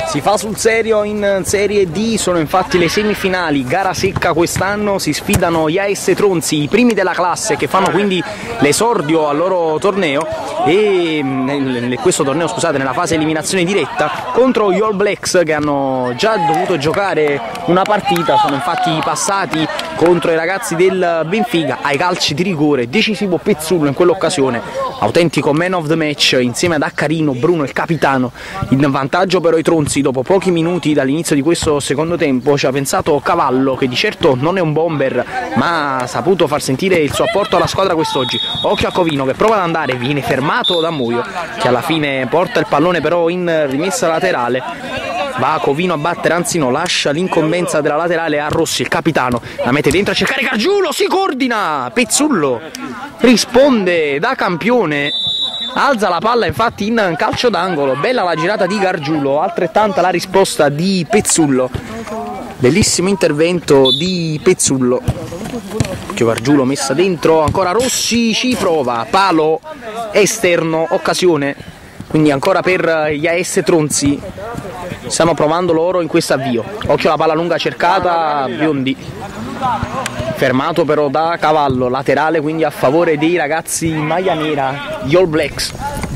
Si fa sul serio in Serie D, sono infatti le semifinali, gara secca quest'anno, si sfidano gli AS Tronzi, i primi della classe che fanno quindi l'esordio al loro torneo e questo torneo, scusate, nella fase eliminazione diretta contro gli All Blacks che hanno già dovuto giocare una partita, sono infatti passati contro i ragazzi del Benfica ai calci di rigore, decisivo Pezzullo in quell'occasione, autentico man of the match insieme ad Accarino, Bruno il capitano, in vantaggio però i Tronzi. Dopo pochi minuti dall'inizio di questo secondo tempo ci ha pensato Cavallo, che di certo non è un bomber ma ha saputo far sentire il suo apporto alla squadra quest'oggi. Occhio a Covino che prova ad andare, viene fermato da Muio che alla fine porta il pallone però in rimessa laterale. Va Covino a battere, anzi no, lascia l'incombenza della laterale a Rossi, il capitano, la mette dentro a cercare Gargiulo, si coordina, Pezzullo risponde da campione, alza la palla infatti in calcio d'angolo, bella la girata di Gargiulo, altrettanta la risposta di Pezzullo, bellissimo intervento di Pezzullo. Gargiulo messa dentro, ancora Rossi ci prova, palo esterno, occasione, quindi ancora per gli AS Tronzi. Stanno provando loro in questo avvio. Occhio alla palla lunga cercata, Biondi fermato però da Cavallo, laterale quindi a favore dei ragazzi in maglia nera, gli All Blacks.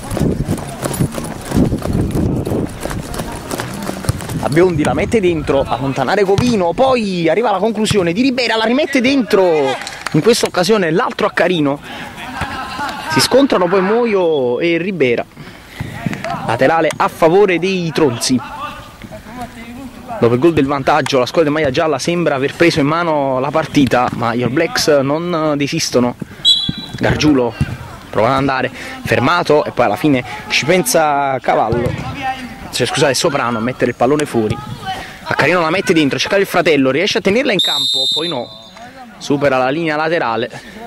A Biondi la mette dentro, allontanare Covino, poi arriva la conclusione di Ribera, la rimette dentro, in questa occasione l'altro Accarino. Si scontrano poi Muoio e Ribera, laterale a favore dei Tronzi. Dopo il gol del vantaggio la squadra di maglia gialla sembra aver preso in mano la partita, ma gli All Blacks non desistono. Gargiulo prova ad andare, fermato e poi alla fine ci pensa Cavallo, cioè scusate Soprano, a mettere il pallone fuori. Accarino la mette dentro, cerca il fratello, riesce a tenerla in campo, poi no, supera la linea laterale.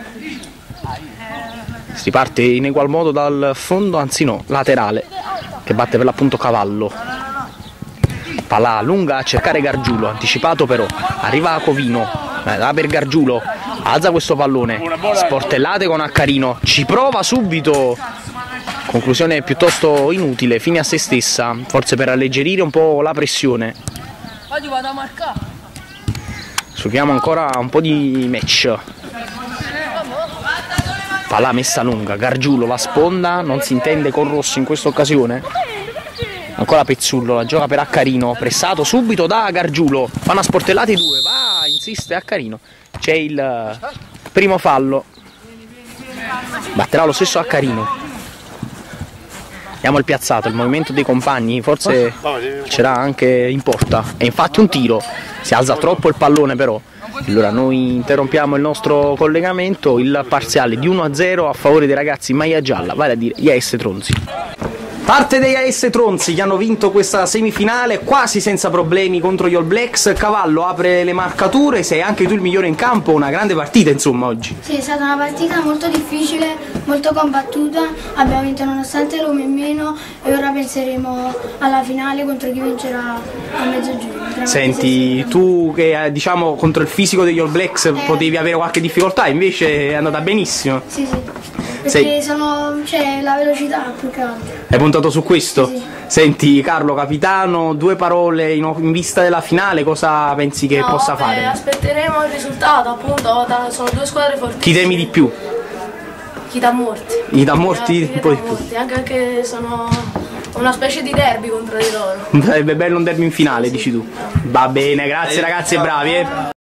Si parte in egual modo dal fondo, anzi no, laterale, che batte per l'appunto Cavallo. Palla lunga a cercare Gargiulo, anticipato però, arriva Covino, da per Gargiulo, alza questo pallone, sportellate con Accarino, ci prova subito, conclusione piuttosto inutile, fine a se stessa, forse per alleggerire un po' la pressione. Giochiamo ancora un po' di match. Palla messa lunga, Gargiulo la sponda, non si intende con Rossi in questa occasione. Ancora Pezzullo, la gioca per Accarino, pressato subito da Gargiulo, fanno a sportellate i due, va, insiste Accarino, c'è il primo fallo, batterà lo stesso Accarino. Vediamo il piazzato, il movimento dei compagni, forse c'era anche in porta, e infatti un tiro, si alza troppo il pallone però. Allora noi interrompiamo il nostro collegamento, il parziale di 1-0 a favore dei ragazzi in maglia gialla, vale a dire gli AS Tronzi. Parte degli AS Tronzi che hanno vinto questa semifinale quasi senza problemi contro gli All Blacks. Cavallo apre le marcature, sei anche tu il migliore in campo, una grande partita insomma oggi. Sì, è stata una partita molto difficile, molto combattuta, abbiamo vinto nonostante l'uomo in meno e ora penseremo alla finale contro chi vincerà a mezzogiorno. Senti, tu che diciamo contro il fisico degli All Blacks potevi avere qualche difficoltà, invece è andata benissimo. Sì, perché c'è la velocità più che altro. Hai puntato su questo? Sì. Senti Carlo, capitano, due parole in vista della finale, cosa pensi che possa fare? Aspetteremo il risultato, appunto, sono due squadre fortissime. Chi temi di più? Chi dà morti. Chi dà morti? Un po' di più. Anche perché sono una specie di derby contro di loro. Sarebbe bello un derby in finale, dici tu. Va bene, grazie ragazzi e bravi.